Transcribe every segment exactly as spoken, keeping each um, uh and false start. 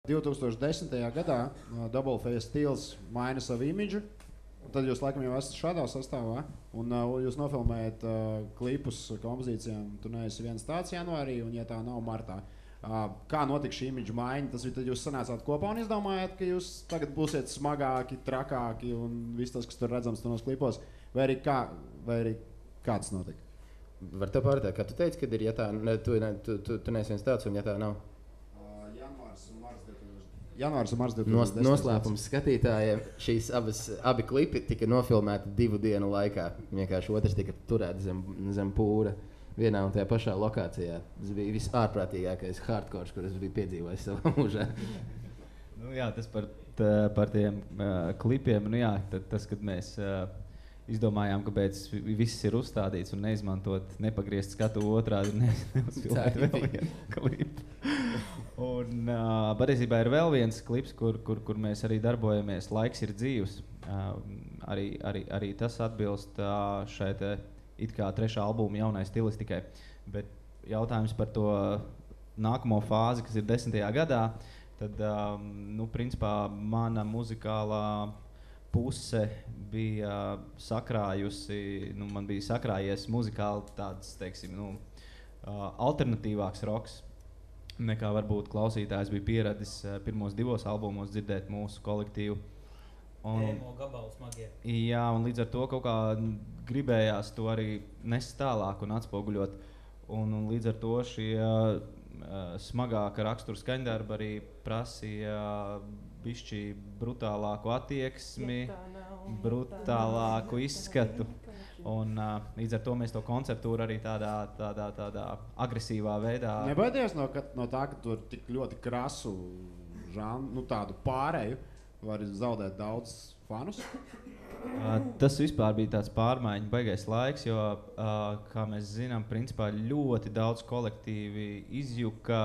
divtūkstoš desmitajā gadā uh, Double Face Steels maina savu imidžu. Tad jūs laikam jau esat šādā sastāvā. Un uh, jūs nofilmējat uh, klipus kompozīcijām. Tu neesi viens tāds janvārī, un ja tā nav martā. Uh, kā notika šī imidža maiņa? Tas tad jūs sanācāt kopā un izdomājāt, ka jūs tagad būsiet smagāki, trakāki un viss tas, kas tur redzams turos klipos. Vai arī kā, vai arī kā tas notika? Var te pārtāt, kā tu teici, kad ir, ja tā, ne, tu, ne, tu, tu, tu neesi viens tāds, un ja tā nav? Janvārs un Mars Nos, noslēpums skatītājiem. Šīs abas, abi klipi tika nofilmēti divu dienu laikā. Vienkārši otrs tika turēts zem, zem pūra vienā un tajā pašā lokācijā. Tas bija visārprātīgākais hardcore, kurus biju piedzīvojis savā mūžā. Nu, jā, tas par, tā, par tiem uh, klipiem. Nu, jā, tad, tas, kad mēs uh, izdomājām, kāpēc viss ir uzstādīts un neizmantot, nepagriezt skatu otrādi, ne, neuzfilmēt vēl vienu klipu. Un uh, patiesībā ir vēl viens klips, kur, kur, kur mēs arī darbojamies. Laiks ir dzīvs. Uh, arī, arī, arī tas atbilst uh, šai te it kā trešā albuma jaunai stilistikai. Bet jautājums par to nākamo fāzi, kas ir desmitajā gadā, tad, um, nu, principā, mana muzikālā puse bija sakrājusi, nu, man bija sakrājies muzikāli tāds, teiksim, nu, uh, alternatīvāks roks, nekā varbūt klausītājs bija pieradis uh, pirmos divos albumos dzirdēt mūsu kolektīvu. Un, Emo gabalu smagie. Jā, un līdz ar to kaut kā gribējās to arī nest tālāk un atspoguļot. Un, un līdz ar to šie uh, smagāka rakstura skaņdarba arī prasīja bišķi brutālāku attieksmi, brutālāku izskatu. Un uh, līdz ar to mēs to konceptūru arī tādā, tādā, tādā agresīvā veidā... Nebaidies no, ka, no tā, ka tu ar tik ļoti krasu žānu, nu tādu pārēju, var zaudēt daudz fanus? Uh, tas vispār bija tāds pārmaiņu baigais laiks, jo, uh, kā mēs zinām, principā ļoti daudz kolektīvi izjuka,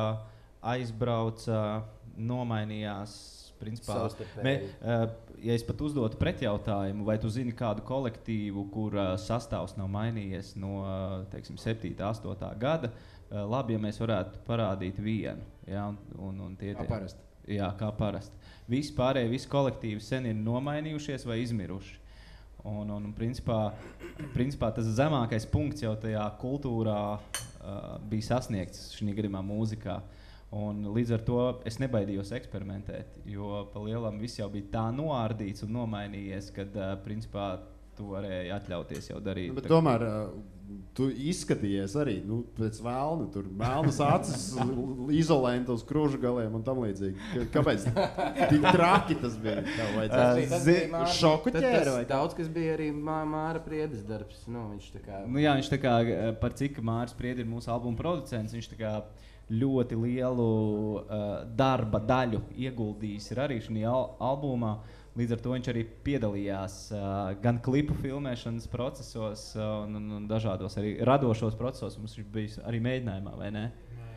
aizbrauca, nomainījās. Principā, mē, uh, ja es pat uzdotu pretjautājumu, vai tu zini kādu kolektīvu, kur uh, sastāvs nav mainījies no uh, teiksim, septītā, astotā gada, uh, labi, ja mēs varētu parādīt vienu. Ja, un, un, un tie, kā parasti. Jā, kā parasti. Visi pārējie, visi kolektīvi sen ir nomainījušies vai izmiruši. Un, un principā, principā tas zemākais punkts jau tajā kultūrā uh, bija sasniegts šī gadījumā mūzikā. Un līdz ar to es nebaidījos eksperimentēt, jo pa lielam viss jau bija tā noārdīts un nomainījies, kad uh, principā tu varēji atļauties jau darīt. Nu, bet tomēr uh, tu izskatījies arī, nu, pēc vēlna, tur melnas acis, izolenta uz krūžu galiem un tam līdzīgi. Kāpēc tik traki tas bija? Tev vajadzēs? Tas bija Māra, šoku ķēra vai? Daudz, kas bija arī Mā, Māra Priedes darbs. Nu, viņš tā kā... Nu jā, viņš tā kā, par cik Māris Priede ir mūsu albuma producents, viņš tā kā ļoti lielu uh, darba daļu ieguldījis ir arī šajā al albumā. Līdz ar to viņš arī piedalījās uh, gan klipu filmēšanas procesos uh, un, un dažādos arī radošos procesos. Mums viņš bija arī mēģinājumā, vai ne?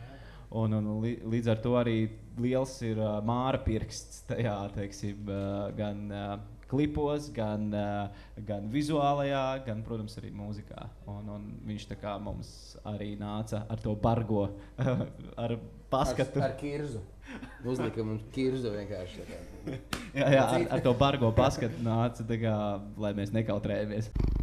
Un, un līdz ar to arī liels ir uh, Māra pirksts tajā, teiksim, uh, gan uh, klipos, gan, uh, gan vizuālajā, gan, protams, arī mūzikā. Un, un viņš tā kā mums arī nāca ar to bargo, ar paskatu. Ar, ar kirzu. Uzlika mums kirzu vienkārši. Tā kā. jā, jā, ar, ar to bargo paskatu nāca, tā kā, lai mēs nekautrējamies.